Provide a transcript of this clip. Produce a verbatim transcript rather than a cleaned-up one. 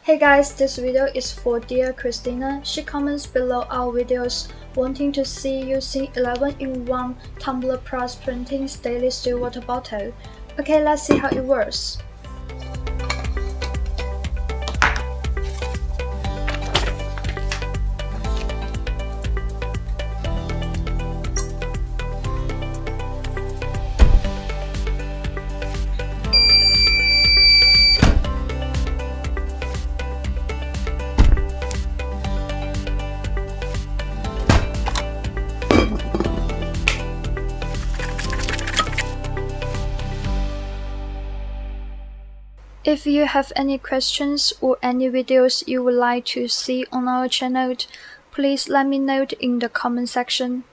Hey guys, this video is for dear Christina. She comments below our videos wanting to see using eleven in one Tumbler Plus printing stainless steel water bottle. Okay, let's see how it works. If you have any questions or any videos you would like to see on our channel, please let me know in the comment section.